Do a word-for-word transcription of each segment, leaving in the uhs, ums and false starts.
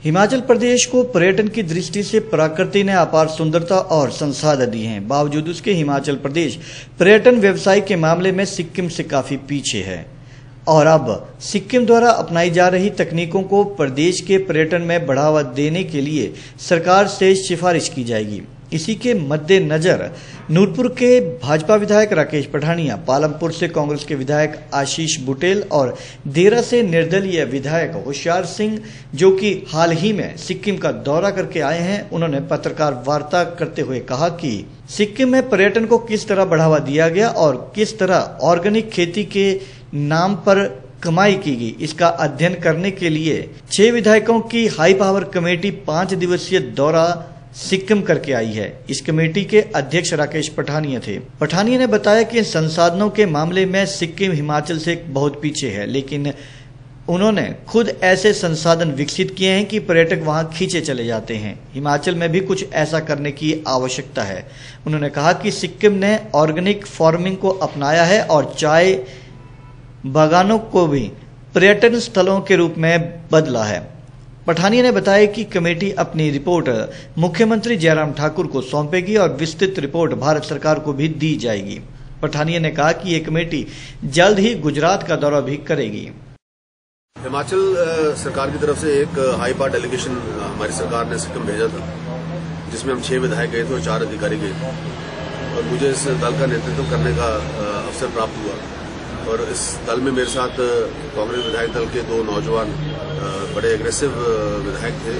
हिमाचल प्रदेश को पर्यटन की दृष्टि से प्रकृति ने अपार सुंदरता और संसाधन दिए हैं। बावजूद उसके हिमाचल प्रदेश पर्यटन व्यवसाय के मामले में सिक्किम से काफी पीछे है और अब सिक्किम द्वारा अपनाई जा रही तकनीकों को प्रदेश के पर्यटन में बढ़ावा देने के लिए सरकार से सिफारिश की जाएगी। इसी के मद्देनजर नूरपुर के भाजपा विधायक राकेश पठानिया, पालमपुर से कांग्रेस के विधायक आशीष बुटेल और देरा से निर्दलीय विधायक होशियार सिंह, जो कि हाल ही में सिक्किम का दौरा करके आए हैं, उन्होंने पत्रकार वार्ता करते हुए कहा कि सिक्किम में पर्यटन को किस तरह बढ़ावा दिया गया और किस तरह ऑर्गेनिक खेती के नाम पर कमाई की गई, इसका अध्ययन करने के लिए छह विधायकों की हाई पावर कमेटी पांच दिवसीय दौरा सिक्किम करके आई है। इस कमेटी के अध्यक्ष राकेश पठानिया थे। पठानिया ने बताया कि संसाधनों के मामले में सिक्किम हिमाचल से बहुत पीछे है, लेकिन उन्होंने खुद ऐसे संसाधन विकसित किए हैं कि पर्यटक वहां खींचे चले जाते हैं। हिमाचल में भी कुछ ऐसा करने की आवश्यकता है। उन्होंने कहा कि सिक्किम ने ऑर्गेनिक फार्मिंग को अपनाया है और चाय बागानों को भी पर्यटन स्थलों के रूप में बदला है। पठानिया ने बताया कि कमेटी अपनी रिपोर्ट मुख्यमंत्री जयराम ठाकुर को सौंपेगी और विस्तृत रिपोर्ट भारत सरकार को भी दी जाएगी। पठानिया ने कहा कि ये कमेटी जल्द ही गुजरात का दौरा भी करेगी। हिमाचल सरकार की तरफ से एक हाई पावर डेलीगेशन हमारी सरकार ने सिक्किम भेजा था, जिसमें हम छह विधायक गए थे और चार अधिकारी गए थे और मुझे इस दल का नेतृत्व करने का अवसर प्राप्त हुआ। और इस दल में मेरे साथ कांग्रेस विधायक दल के दो नौजवान बड़े एग्रेसिव विधायक थे,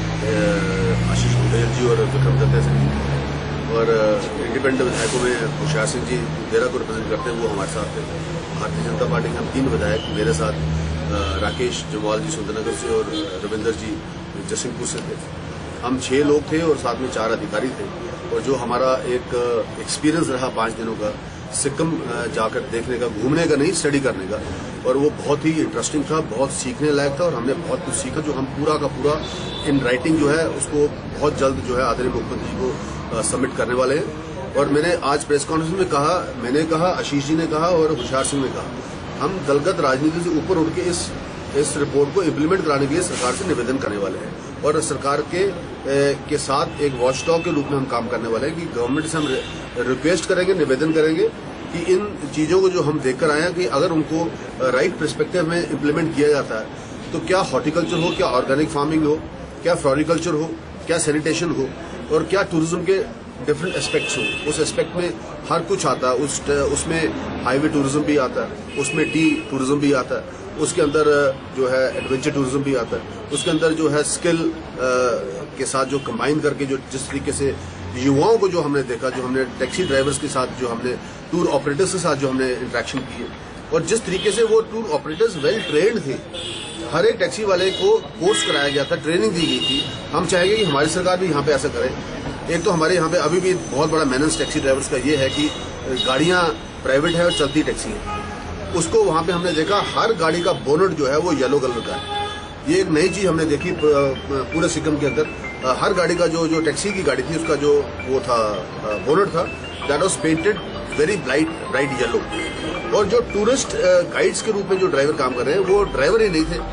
आशीष बुटेल जी और विक्रम दत्ता सिंह जी, और इंडिपेंडेंट विधायकों में होशियार सिंह जी देरा को रिप्रेजेंट करते हैं, वो हमारे साथ थे। भारतीय जनता पार्टी के हम तीन विधायक मेरे साथ, राकेश जमवाल जी सुंदरनगर से और रविंदर जी जसिंहपुर से थे। हम छह लोग थे और साथ में चार अधिकारी थे। और जो हमारा एक एक्सपीरियंस रहा पांच दिनों का सिक्किम जाकर देखने का, घूमने का नहीं, स्टडी करने का, और वो बहुत ही इंटरेस्टिंग था, बहुत सीखने लायक था और हमने बहुत कुछ सीखा, जो हम पूरा का पूरा इन राइटिंग जो है उसको बहुत जल्द जो है आदरणीय मुख्यमंत्री जी को सबमिट करने वाले हैं। और मैंने आज प्रेस कॉन्फ्रेंस में कहा, मैंने कहा, आशीष जी ने कहा और होशियार सिंह ने कहा, हम दलगत राजनीति से ऊपर उठ के इस इस रिपोर्ट को इम्प्लीमेंट कराने के लिए सरकार से निवेदन करने वाले हैं और सरकार के ए, के साथ एक वॉचडॉग के रूप में हम काम करने वाले हैं कि गवर्नमेंट से हम रिक्वेस्ट करेंगे, निवेदन करेंगे कि इन चीजों को जो हम देखकर आए हैं कि अगर उनको राइट पर्सपेक्टिव में इम्प्लीमेंट किया जाता है तो क्या हॉर्टिकल्चर हो, क्या ऑर्गेनिक फार्मिंग हो, क्या फ्लोरिकल्चर हो, क्या सैनिटेशन हो और क्या टूरिज्म के डिफरेंट एस्पेक्ट्स हो, उस एस्पेक्ट में हर कुछ आता है। उस उसमें हाईवे टूरिज्म भी आता है, उसमें टी टूरिज्म भी आता है, उसके अंदर जो है एडवेंचर टूरिज्म भी आता है, उसके अंदर जो है स्किल के साथ जो कंबाइन करके जो जिस तरीके से युवाओं को जो हमने देखा, जो हमने टैक्सी ड्राइवर्स के साथ, जो हमने टूर ऑपरेटर्स के साथ जो हमने इंटरेक्शन किए और जिस तरीके से वो टूर ऑपरेटर्स वेल ट्रेन्ड थे, हर एक टैक्सी वाले को कोर्स कराया गया था, ट्रेनिंग दी गई थी। हम चाहेंगे कि हमारी सरकार भी यहाँ पे ऐसा करे। एक तो हमारे यहाँ पे अभी भी बहुत बड़ा मेनेंस टैक्सी ड्राइवर्स का ये है कि गाड़ियाँ प्राइवेट है और चलती टैक्सी है, उसको वहाँ पे हमने देखा हर गाड़ी का बोनट जो है वो येलो कलर का है। ये एक नई चीज हमने देखी पूरे सिक्किम के अंदर। हर गाड़ी का जो जो टैक्सी की गाड़ी थी उसका जो वो था बोनट था, that was painted very bright bright yellow. और जो टूरिस्ट गाइड्स के रूप में जो ड्राइवर काम कर रहे हैं वो ड्राइवर ही नहीं थे,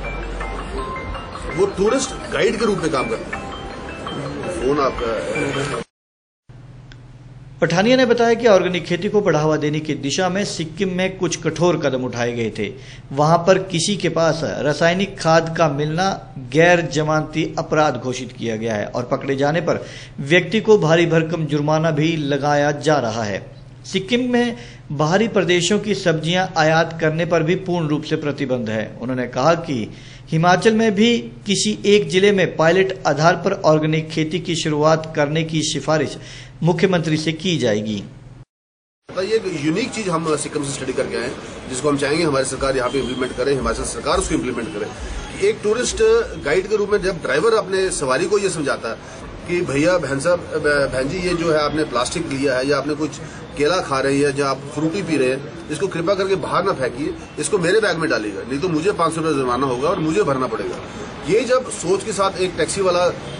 वो टूरिस्ट गाइड के रूप में काम करते हैं। फोन आपका। पठानिया ने बताया कि ऑर्गेनिक खेती को बढ़ावा देने की दिशा में सिक्किम में कुछ कठोर कदम उठाए गए थे। वहां पर किसी के पास रासायनिक खाद का मिलना गैर जमानती अपराध घोषित किया गया है और पकड़े जाने पर व्यक्ति को भारी भरकम जुर्माना भी लगाया जा रहा है। सिक्किम में बाहरी प्रदेशों की सब्जियां आयात करने पर भी पूर्ण रूप से प्रतिबंध है। उन्होंने कहा कि हिमाचल में भी किसी एक जिले में पायलट आधार पर ऑर्गेनिक खेती की शुरुआत करने की सिफारिश मुख्यमंत्री से की जाएगी। ये एक यूनिक चीज हम सिक्किम से स्टडी करके आए, जिसको हम चाहेंगे हमारी सरकार यहाँ पे इम्प्लीमेंट करे, हिमाचल सरकार उसको इम्प्लीमेंट करे। एक टूरिस्ट गाइड के रूप में जब ड्राइवर अपने सवारी को ये समझाता है कि भैया बहन साहब बहन जी, ये जो है आपने प्लास्टिक लिया है या आपने कुछ केला खा रहे हैं या आप फ्रूटी पी रहे हैं, इसको कृपा करके बाहर ना फेंकिए, इसको मेरे बैग में डालिएगा, नहीं तो मुझे पांच सौ रुपये जुर्माना होगा और मुझे भरना पड़ेगा। ये जब सोच के साथ एक टैक्सी वाला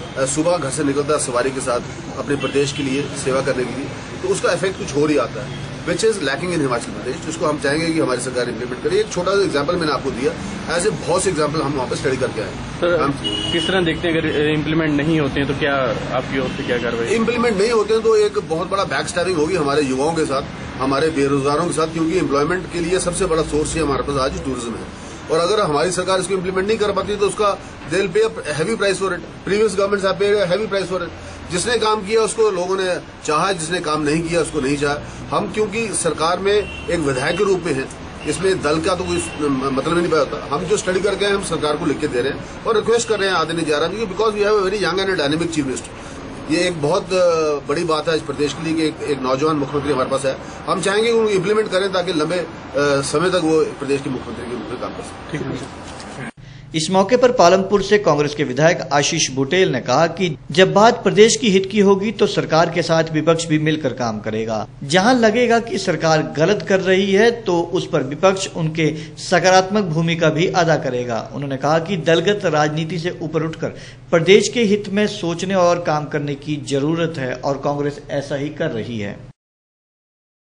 सुबह घर से निकलता है सवारी के साथ अपने प्रदेश के लिए सेवा करने के लिए, तो उसका इफेक्ट कुछ और ही आता है, which is lacking in Himachal Pradesh, जिसको हम चाहेंगे कि हमारी सरकार इंप्लीमेंट करे। एक छोटा सा एग्जांपल मैंने आपको दिया, ऐसे बहुत से एग्जांपल हम वहाँ पर स्टडी करके आए। सर हम किस तरह देखते हैं अगर इम्प्लीमेंट नहीं होते हैं तो क्या आपकी ओर से क्या कार्रवाई? इम्प्लीमेंट नहीं होते हैं तो एक बहुत बड़ा बैक स्टैबिंग होगी हमारे युवाओं के साथ, हमारे बेरोजगारों के साथ, क्योंकि एम्प्लॉयमेंट के लिए सबसे बड़ा सोर्स ही हमारे पास आज टूरिज्म है। और अगर हमारी सरकार इसको इम्प्लीमेंट नहीं कर पाती तो उसका they will pay a heavy price for it. Previous governments have paid a heavy price for it. जिसने काम किया उसको लोगों ने चाहा, जिसने काम नहीं किया उसको नहीं चाहा। हम क्योंकि सरकार में एक विधायक के रूप में हैं, इसमें दल का तो कोई मतलब ही नहीं होता। हम जो स्टडी करके हम सरकार को लिख के दे रहे हैं और रिक्वेस्ट कर रहे हैं आदरणीय Jairam ji, because we have a very young and dynamic chief minister. ये एक बहुत बड़ी बात है इस प्रदेश के लिए कि एक, एक नौजवान मुख्यमंत्री हमारे पास है। हम चाहेंगे कि उनको इम्प्लीमेंट करें ताकि लंबे समय तक वो प्रदेश के मुख्यमंत्री के रूप में काम कर सकें। ठीक है। इस मौके पर पालमपुर से कांग्रेस के विधायक आशीष बुटेल ने कहा कि जब बात प्रदेश की हित की होगी तो सरकार के साथ विपक्ष भी मिलकर काम करेगा। जहां लगेगा कि सरकार गलत कर रही है तो उस पर विपक्ष उनके सकारात्मक भूमिका भी अदा करेगा। उन्होंने कहा कि दलगत राजनीति से ऊपर उठकर प्रदेश के हित में सोचने और काम करने की जरूरत है और कांग्रेस ऐसा ही कर रही है।